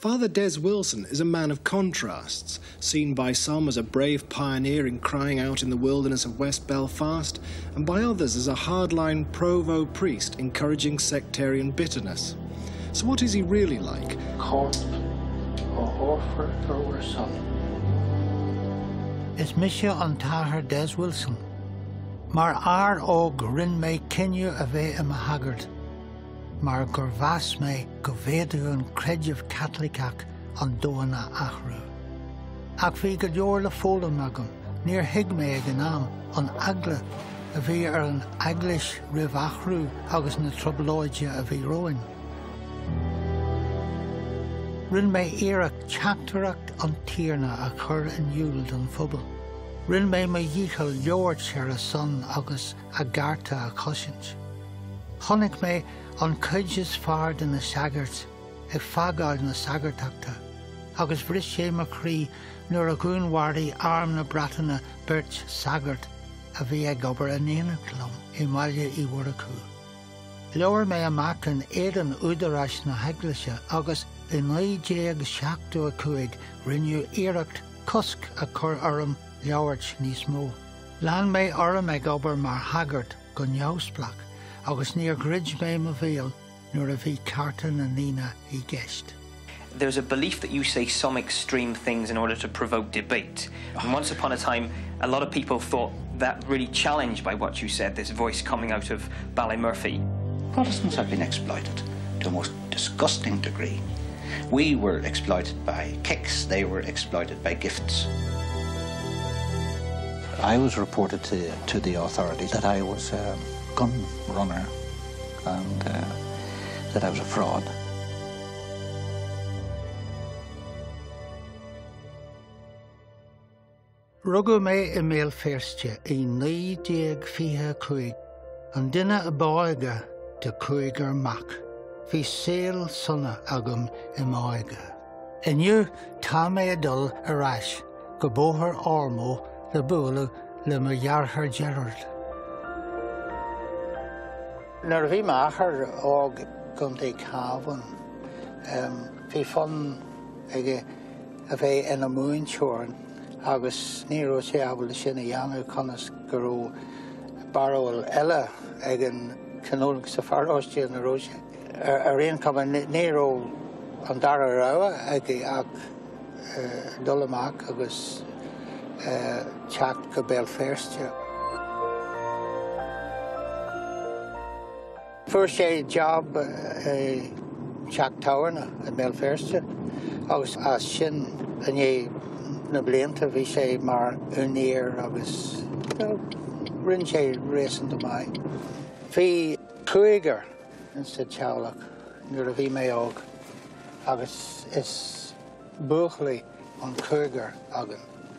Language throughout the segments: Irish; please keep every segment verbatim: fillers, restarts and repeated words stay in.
Father Des Wilson is a man of contrasts, seen by some as a brave pioneer in crying out in the wilderness of West Belfast, and by others as a hardline Provo priest encouraging sectarian bitterness. So what is he really like? Corp, or Orford, or son. Is Misha an Tahar Des Wilson. Mar ar og rin me kinju a ve im haggard. Mar gur vas me go vedu an crediv Catholicach an doana achru. Ac fi go dior le fólam agam, near hig me ag an am an agla a vi ar an aglish riv achru agus na trobloidia a vi roin. Rin me irak chactaracht an tierna a chur an yuld an fubal. Rin me me yichel George ar a son agus a garta a cosint. Honnig me an cudges fard in the sagart, ag fagard na sagartachta, agus bris sé ma crí nur a gúnwardi arm na bratana birch sagart a bhí ag ober a néanaglum I maile I waraku. Lower me amach an éan údaras na heglisha agus I naidé ag seachtu a cuig rinnew éireacht cusk a cur orm leabhart níos mó. Lan me orm ag ober mar haggart go neamsplach, agus níor grid me ma bhéal nuair a bhí carta na nína I gceist. There's a belief that you say some extreme things in order to provoke debate. And once upon a time, a lot of people thought that really challenged by what you said, this voice coming out of Ballymurphy. Protestants have been exploited to the most disgusting degree. We were exploited by kicks, they were exploited by gifts. I was reported to, to the authorities that I was a gun runner and uh, that I was a fraud. Rugu me I mail firstje I nai dieg fiha cuig, an dinna a báiga de cuigar mac, fi sail sunna agam I máiga. Inniu tá me a dul a rash, go bóthar ormo le búla le ma jarhar Gerard. Nar bhí machar og guntaí cávan, bhí fan ige a bheith ina múin seorin, agus ní raibh sé abhail sin a dhéanamh conas go raibh barrowal eile ag an canónach sa pharáistí na raibh sé. Ar aon cumann ní raibh an dara rogha ag ag dul amach agus teacht go béal féirste. Fuair sé job teacht táhairna an béal féirste, agus as sin a é na blianta bhí sé mar uníir agus rinn sé réasanta mai. Bhí cuigar in sa teaghlach nuair a bhí mé óg, agus is buachlaí an cuigar agan.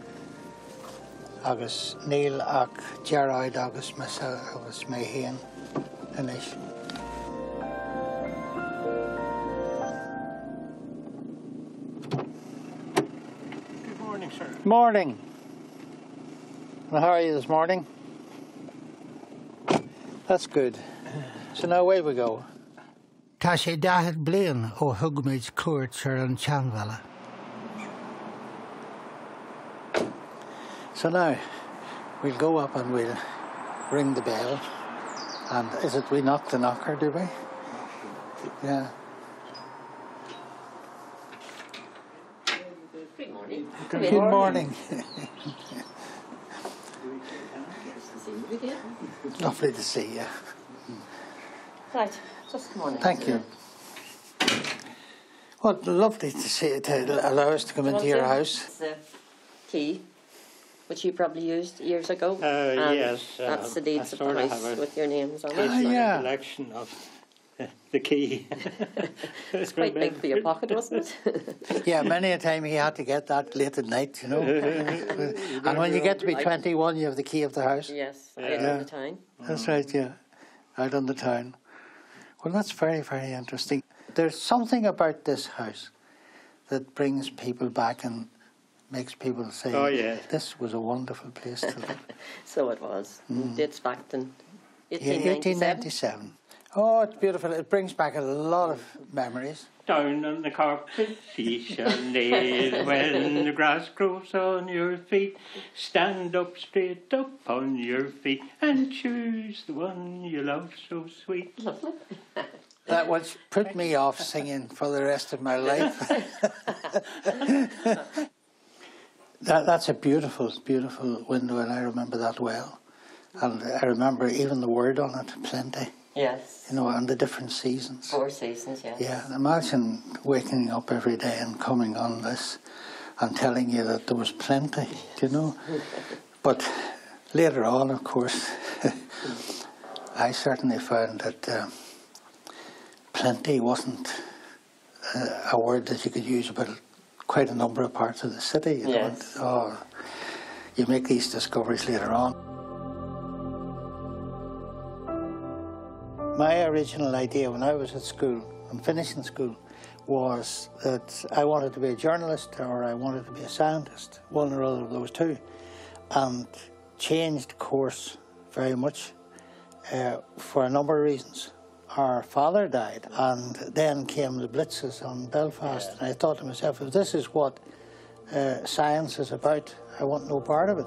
Agus níl ach dearáid agus mesa agus mé héan inis. Morning. Well, how are you this morning? That's good. So now away we go. Tá sé dahad blian ó thugmaid cuairt ar an Teanmhaile. So now we'll go up and we'll ring the bell. And is it we knock the knocker, do we? Yeah. Good morning. Good, Good morning. Lovely to see you. Right, just come on in. Thank you. Well, lovely to see to allow us to come into your house. It's the key, which you probably used years ago. Uh, and yes. That's uh, the deeds of the house with your names on it. Ah, yeah. Collection of uh, the key. It's quite big for your pocket, wasn't it? Yeah, many a time he had to get that late at night, you know. And when you get to be twenty-one, you have the key of the house. Yes, out Yeah. on the town. That's right, yeah. Out on the town. Well, that's very, very interesting. There's something about this house that brings people back and makes people say, Oh, yeah. this was a wonderful place to live. So it was. Mm. Dates back in Yeah, eighteen ninety-seven. eighteen ninety-seven. Oh, it's beautiful. It brings back a lot of memories. Down on the carpet ye shall kneel when the grass grows on your feet. Stand up straight up on your feet and choose the one you love so sweet. Lovely. That would put me off singing for the rest of my life. that, that's a beautiful, beautiful window, and I remember that well. And I remember even the word on it, plenty. Yes. You know, and the different seasons. Four seasons, yes. Yeah, imagine waking up every day and coming on this and telling you that there was plenty, you know. But later on, of course, I certainly found that uh, plenty wasn't uh, a word that you could use about quite a number of parts of the city. You Yes. know? Oh, you make these discoveries later on. My original idea when I was at school and finishing school was that I wanted to be a journalist or I wanted to be a scientist, one or other of those two, and changed course very much uh, for a number of reasons. Our father died, and then came the blitzes on Belfast, yeah. And I thought to myself, if this is what uh, science is about, I want no part of it.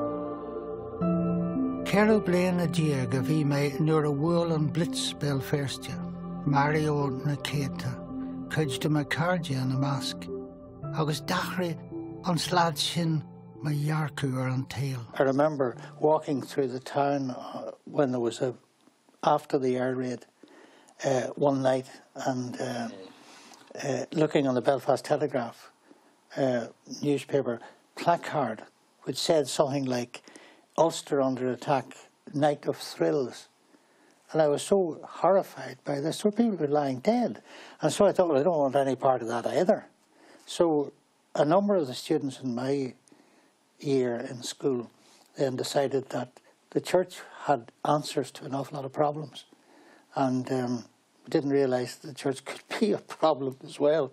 Cerú bliain a déag a bhí mé nuair a bhfuil an blitz Belfast Mario na céta, chuid do me cairde an a masc, agus dachraí an slad sin ma dhearcú ar an tail. I remember walking through the town uh, when there was a, after the air raid uh, one night, and uh, uh, looking on the Belfast Telegraph uh, newspaper placard, which said something like, Ulster under attack, night of thrills. And I was so horrified by this. So people were lying dead. And so I thought, well, I don't want any part of that either. So a number of the students in my year in school then decided that the church had answers to an awful lot of problems. And um, didn't realise the church could be a problem as well.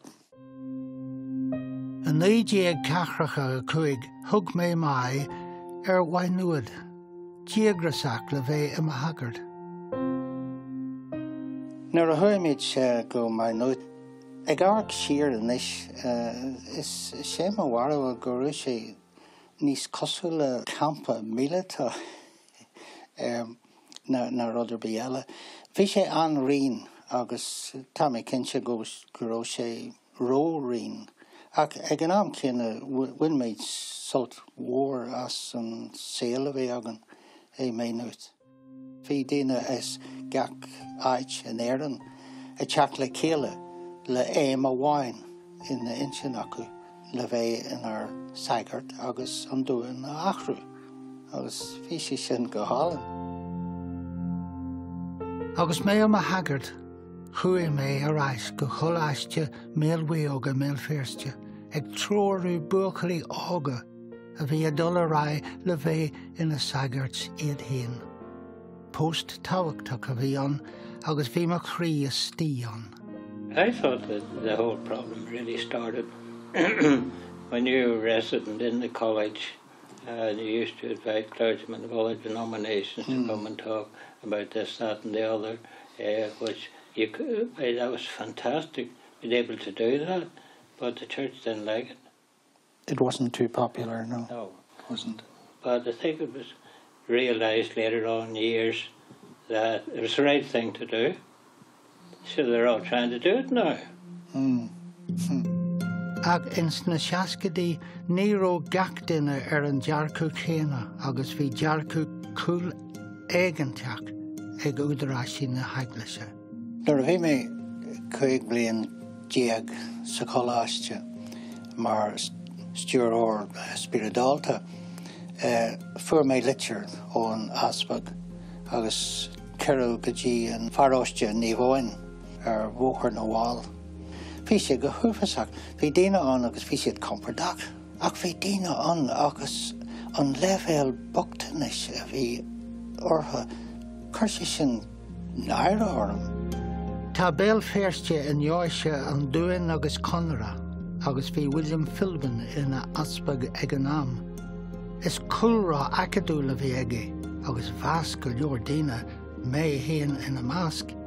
An éideag cachracha a chuig thug mé mai ar Wainúid, Díagrasach le bheith im a Haggard. Nuair a thuimid go Wainúid, ag arc siar inis, is sé má warú go raibh sé níos cosú le campa míletá na rudidir bíala. Bhí sé an rion agus tá mé cinse go raibh sé ró rion. Ag ag an am cinna bhain méid sult mhór as an saoil a bheith agan é Maynooth. Bhí daoine is gach áit in Éireann a teach le céile le éim a bháin in na insin acu le bheith in ar sagart agus an dúin na achrú. Agus bhí sé sin go hálan. Agus mé am a Haggard, chuaigh mé ar ais go choláiste méalhuíoga méalféirste, ag tróirú buachaí ága a bhí a dul a rá le bheith ina sagarts iad hain. Post táhachtach a bhí an, agus bhí mar chrí a stí an. I thought that the whole problem really started when you were a resident in the college, and you used to invite clergymen of all the denominations mm. to come and talk about this, that and the other, uh, which you could, uh, that was fantastic, being able to do that, but the church didn't like it. It wasn't too popular, no. No. It wasn't. But I think it was realised later on in years that it was the right thing to do. So they're all trying to do it now. Mm. Ag ins na seascadaí ní raibh gach duine ar an dearcú chéine agus bhí dearcú cúil éigeanteach ag údarráisí na Haglaise. Nuair a bhí mé chuig bliain déag sa choláiste mar stúr spiridálta, uh, fuair mé litir ón Aspag agus ceiriú go dtí an pharáiste ní bháin ar bhóchar na bháil. Bhí sé go thufasaach, bhí daoine an agus bhí siad compordach, ach bhí daoine an agus an leibhéal bogtanis a bhí ortha chuir sé sin náire orm. Tá Belfast in Eoise an Dúin agus Conra, agus bhí William Philbin ina Aspag ag an am. Is culrá acadú le bhí aige, agus bheas go leor daoine mé héan ina másc,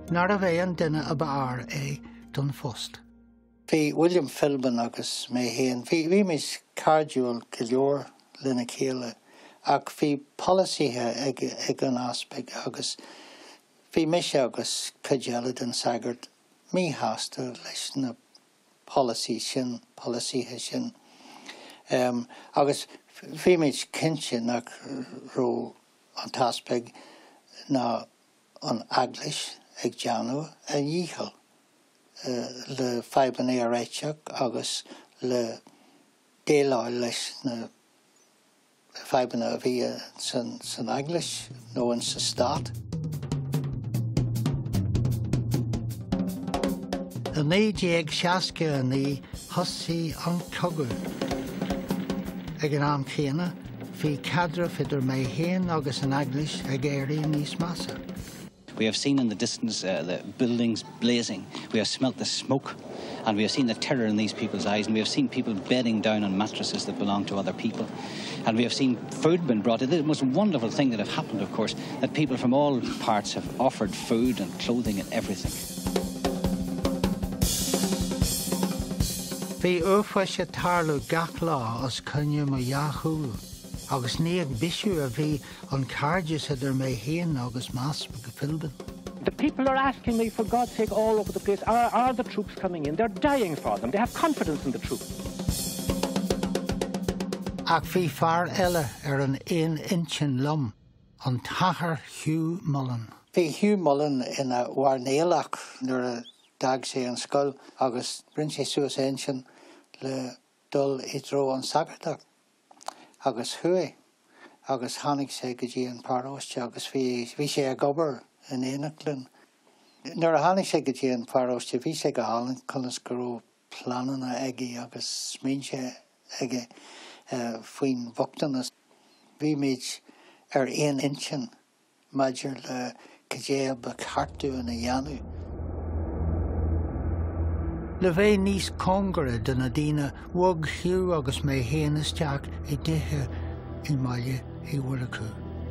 nar a bheith an duine a b'ar é don fust. Bhí William Philbin agus mé héan, bhí bhí mis cardúil go leor lena chéile, ach bhí policíthe ag, ag an aspect agus bhí mis agus cadeala den sagart mí hásta leis na policy sin, policíthe sin. Um, agus bhí mis cinse nach ró an taspeg na an aglis ag deanú a dhíchal. Uh, le feiban é réiteach agus le déláil leis na feiban a bhí san, san aglis nó an sa stát. A néidéag seasca a ní thosaí an cogadh. Ag an am chéine, bhí cadra fidir mé héan agus an aglis ag éirí níos massa. We have seen in the distance uh, the buildings blazing. We have smelt the smoke, and we have seen the terror in these people's eyes, and we have seen people bedding down on mattresses that belong to other people. And we have seen food being brought in. The most wonderful thing that have happened, of course, that people from all parts have offered food and clothing and everything. Bhí uafhaise tarlú gach lá as cynne mo Yahoo, agus ní ag bisú a bhí an cardias idir mé héan agus Maspa go Philbin. The people are asking me, for God's sake, all over the place, are, are the troops coming in? They're dying for them. They have confidence in the troops. Ach bhí fear eile ar an aon inchin lum, an tachar Hugh Mullen. Bhí Hugh Mullen in a warnéalach nuair a dag sé an scoil agus brin sé suas inchin le dul I dro an sagartach. Agus hui, agus hánig sé go dtí an páróiste agus bhí sé a gobar in éanachlinn. Nuair a hánig sé go dtí an páróiste, bhí sé go hálan conas go raibh planana aige agus smín sé aige uh, faoin bhachtanas. Bhí méid ar aon inchin maidir le codéal ba cartú in a dheanú. Le bheith níos congara duna daoine bhog Hugh agus mé héan isteach I dithe I mbaile I Mhuiricú.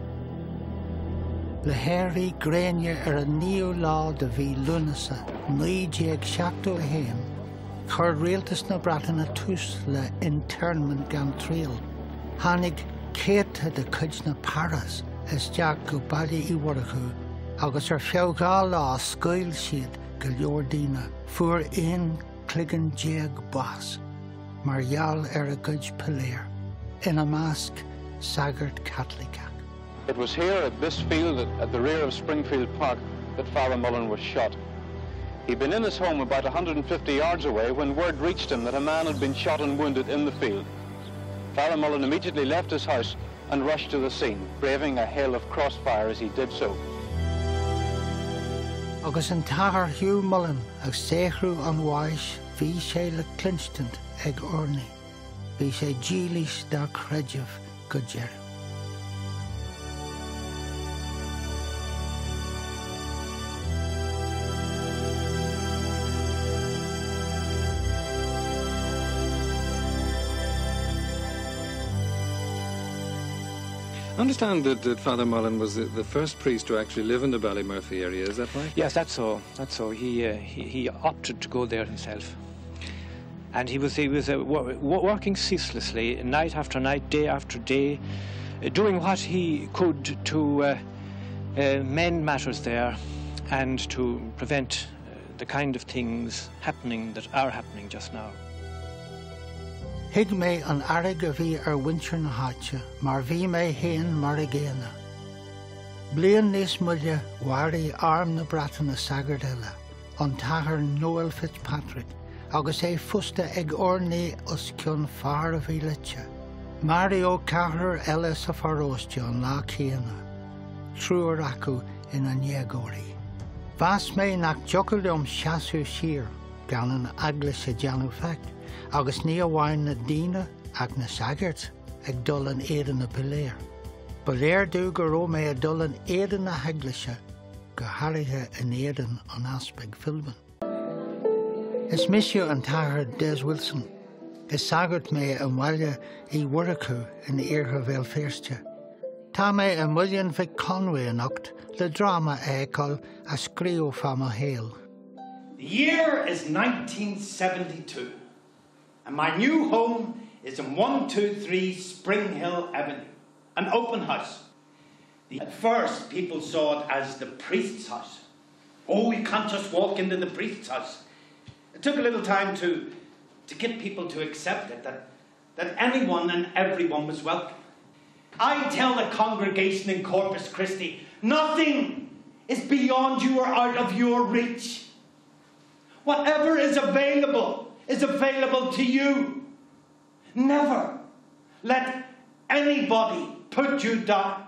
Le héirí gréine ar a níú lá de bhí lunasa nídéag seachtó a héan, chur rialtas na bratainna tús le internment gan tríal. Hánig céadtha de cuid na Paras isteach go baile I Mhuiricú, agus ar feabhá lá scoil siad go leor daoine fuair aon cligan déag bás, mar gheall ar a gcuid peléir, in a másc sagart Catlicach. It was here at this field at, at the rear of Springfield Park that Father Mullen was shot. He'd been in his home about one hundred fifty yards away when word reached him that a man had been shot and wounded in the field. Father Mullen immediately left his house and rushed to the scene, braving a hail of crossfire as he did so. Agus an tachar Hugh Mullen ag séichrú an bháis bhí sé le Clinstant ag ornaí. Bhí sé dílis dá creidimh go deireadh. I understand that, that Father Mullen was the, the first priest to actually live in the Ballymurphy area, is that right? Yes, that's so. That's so. He, uh, he, he opted to go there himself. And he was, he was uh, wor working ceaselessly, night after night, day after day, uh, doing what he could to uh, uh, mend matters there and to prevent uh, the kind of things happening that are happening just now. Hig mé an airg a bhí ar winter na háite, mar bhí mé héan mar a géana. Blian níos muile warí arm na bratainna sagart eile, an tachar Noel Fitzpatrick, agus é fusta ag ornaí os cionn fear a bhí lite. Mario cahar eile sa pharóiste an lá chéana, trúr acu in an niagóí. Bhas mé nach jocail dom seaasú siar, gan an aglas a deanú feic, agus ní amháin na daoine ag na sagart ag dul an éireann na peléir. Ba léir dú go raibh mé a dul an éireann na haglaise go háirithe an éireann an aspeg Philbin. Is misisiú an tachar Des Wilson, is sagart mé an bhaile I Mhuiricú in iartha bhéal féirste. Tá mé a million Vic Conway an ocht the drama école a scríú fama héal. The year is nineteen seventy-two, and my new home is in one two three Spring Hill Avenue, an open house. At first, people saw it as the priest's house. Oh, you can't just walk into the priest's house. It took a little time to, to get people to accept it, that, that anyone and everyone was welcome. I tell the congregation in Corpus Christi, nothing is beyond you or out of your reach. Whatever is available is available to you. Never let anybody put you down.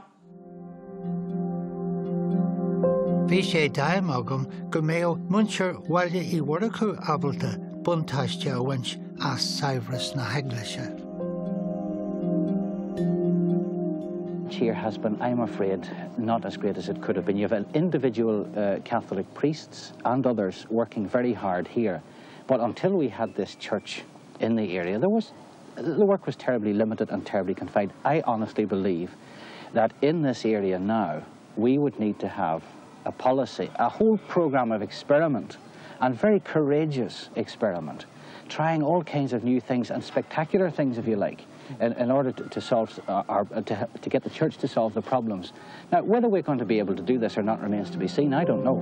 Bhí sé daim agam go méo muintir bhaile I bhuracú abalta buntáiste a bhaint as saibhreas na heaglaise. Here has been, I'm afraid, not as great as it could have been. You have individual uh, Catholic priests and others working very hard here. But until we had this church in the area, there was, the work was terribly limited and terribly confined. I honestly believe that in this area now, we would need to have a policy, a whole program of experiment, and very courageous experiment, trying all kinds of new things and spectacular things, if you like, in, in order to, to solve, uh, our, to, to get the church to solve the problems. Now, whether we're going to be able to do this or not remains to be seen. I don't know.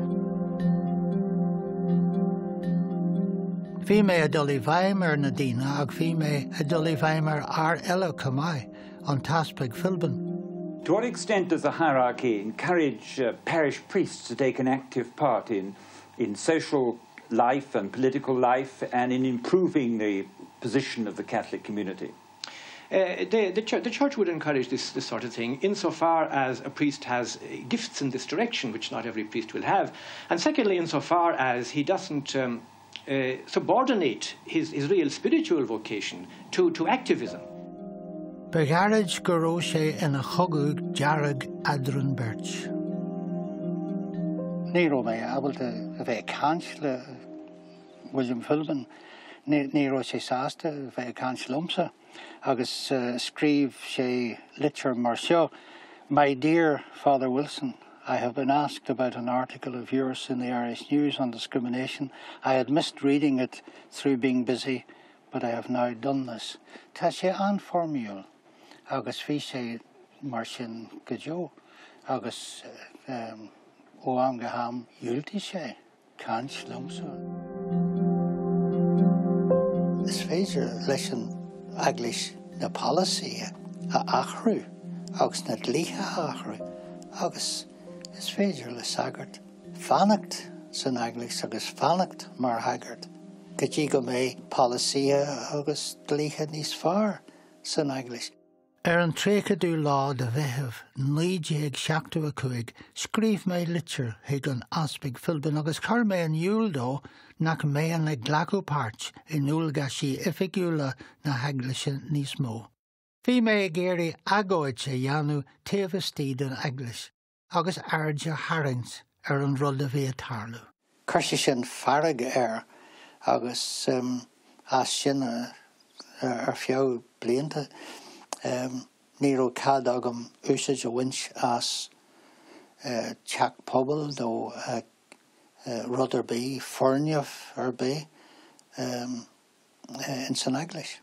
Bhí mé a dul I bhaimar na daoine ag bhí mé a dul I bhaimar ar eile Camai an taspig Philbin. To what extent does the hierarchy encourage uh, parish priests to take an active part in, in social life and political life and in improving the position of the Catholic community? Uh, the, the, ch the church would encourage this, this sort of thing insofar as a priest has uh, gifts in this direction, which not every priest will have, and secondly, insofar as he doesn't um, uh, subordinate his, his real spiritual vocation to, to activism. Begarage go raibh sé ina chogadh dearg Adran Birch. Ní raibh mé abalta a bheith caint le William Philbin, ní raibh sé sásta a bheith caint lumsa, agus uh, scríb sé literature mar seo. My dear Father Wilson, I have been asked about an article of yours in the Irish News on discrimination. I had missed reading it through being busy, but I have now done this. Tá sé an formiúil, agus bhí sé mar sin go deo, agus um, ó am go ham dúiltí sé, caint lumsa. Is féidir leis an aglis na policy a achrú, agus na dlíthe achrú, agus is féidir le sagart. Fannacht san aglis agus fannacht mar hagart. Go dtí go mé policy agus dlíthe níos fearr san aglis. Ar an tréchadú lá de bheitheh naoidéag seachta a cuaig, scríb mé literature ag an aspig Philbin agus chur mé an iúl dó nach mé an le glacú páirt in úlga sí ifigiúla na heaglaise níos mó. Bhí mé ag éirí agóid sé dheanú taobhastí den aglis, agus airde harings ar an rud a bhí a tarlú. Chuir sé sin farrag air agus um, as sin uh, ar feabh blianta. Um, ní raibh cad agam úsáid a bhaint as uh, teach pobl nó uh, uh, rud ar bé, forneamh ar bé um, uh, in san aglis.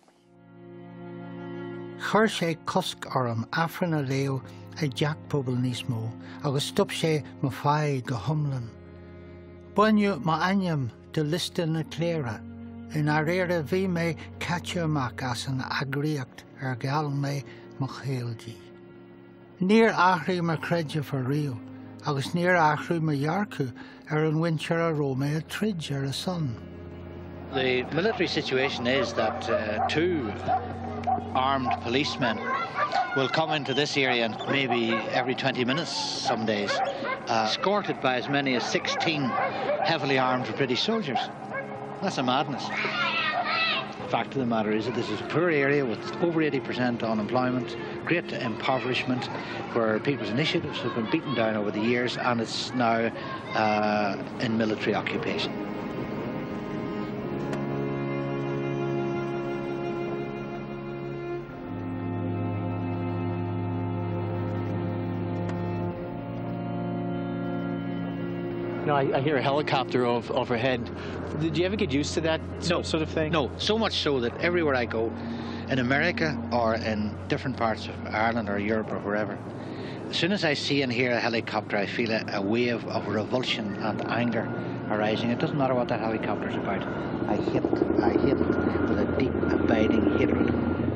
Chuir sé cosc orm afran a léo ag deach pobl níos mó, agus stop sé má fáid go thomlan. Buinniu má ainm de liste na cléire, in ar éire bhí mé caite amach as an agriacht ar geall mé mo chéaldí. Níor achraí mar creide for riú, agus níor achraí mar dhearcú ar an winter a Rome a trid ar a sun. The military situation is that uh, two armed policemen will come into this area maybe every twenty minutes some days, uh, escorted by as many as sixteen heavily armed British soldiers. That's a madness. The fact of the matter is that this is a poor area with over eighty percent unemployment, great impoverishment, where people's initiatives have been beaten down over the years, and it's now uh, in military occupation. You know, I, I hear a helicopter of, overhead. Did you ever get used to that No. sort of thing? No, so much so that everywhere I go, in America or in different parts of Ireland or Europe or wherever, as soon as I see and hear a helicopter, I feel a, a wave of revulsion and anger arising. It doesn't matter what that helicopter is about. I hate it. I hate it with a deep, abiding hatred.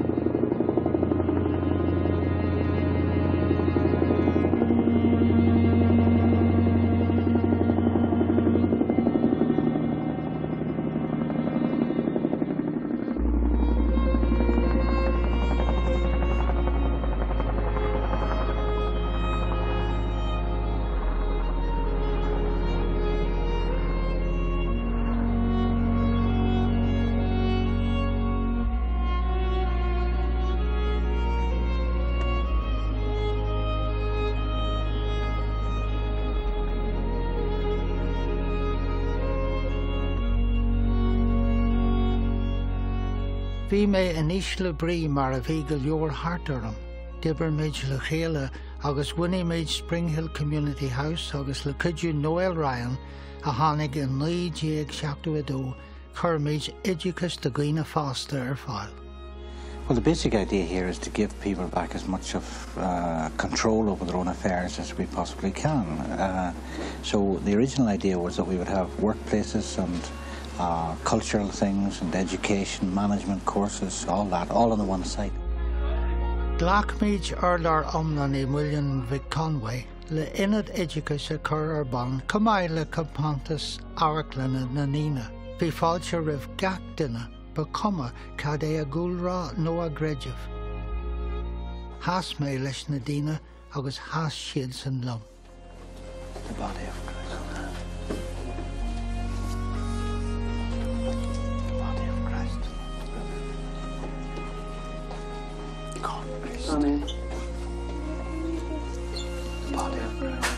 Bhí mé inis le brí mar a bhí go leor hart orm. Dibber méid le chéile agus winnie méid Spring Hill Community House agus le cuidú Noel Ryan a tháinig in naoi déag seachtain a dó chur méid Educus de Gaoine Foster ar fáil. Well, the basic idea here is to give people back as much of uh, control over their own affairs as we possibly can. Uh, so the original idea was that we would have workplaces and uh, cultural things and education, management courses, all that, all on the one site. Glachmid Erlar Omnani William Vic Conway, le inad Educus a chur ar ban, Camaila Campantus Araclana Nanina, Bhí fáilte rih gach duine, ba cuma cad é a gúlrá nó a greideamh. Has mé leis na daoine agus has siad san lom. The body of Christ. The body of Christ. God, Christ. Amen. The body of Christ.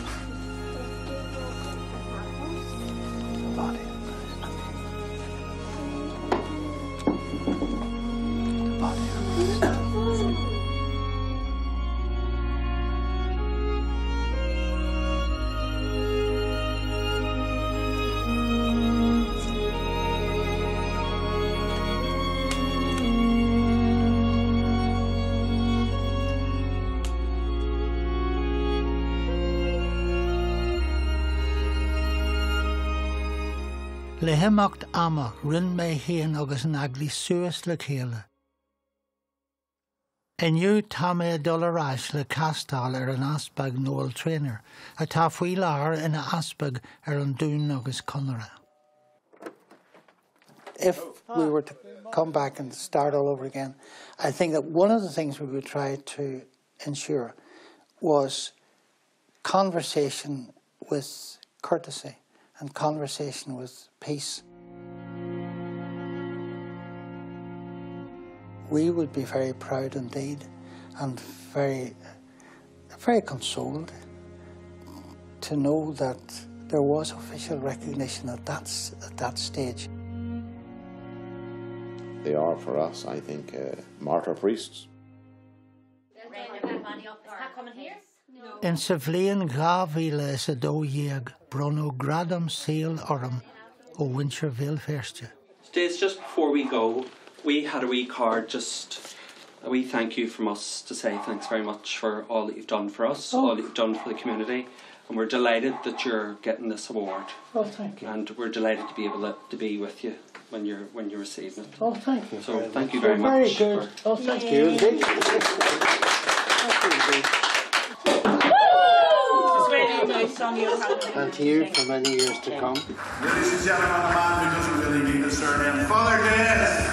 The body of Le himimeacht ama rinn mé héan agus an aglí suas le chéile. Iniu tá mé dul aráis le castáil ar an asbag Noel Trainer, a tá faoi láthair ina asbag ar an dún agus conra. If we were to come back and start all over again, I think that one of the things we would try to ensure was conversation with courtesy and conversation with peace. We would be very proud indeed and very, very consoled to know that there was official recognition at that, at that stage. They are, for us, I think, uh, martyr priests. In sa bhliain dhá mhíle sa dó dhéag, Bruno gradam seal orm ó Winter Vilferste. Days just before we go, we had a wee card, just a wee thank you from us to say thanks very much for all that you've done for us, Oh. all that you've done for the community, and we're delighted that you're getting this award. Oh, thank you. And we're delighted to be able to, to be with you when you're when you're receiving it. Oh, thank you. So very thank much. you very You're very much. good. for- Oh, thank you. indeed. Thank you indeed. And to you for many years to come. Ladies and gentlemen, a man who doesn't really need a surname, Father Dennis.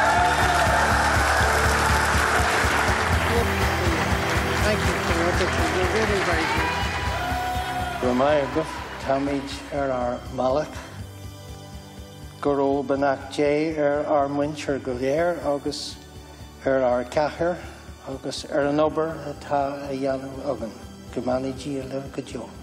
Thank you for everything. You're really very good. Ramayaguff, Tamij er ar Malach, Goro Banach J er ar Muncher Gulier, August er ar Cahir, August er an Ober, Ta a Yanu Ogan, Gumani G. Liv Gajo.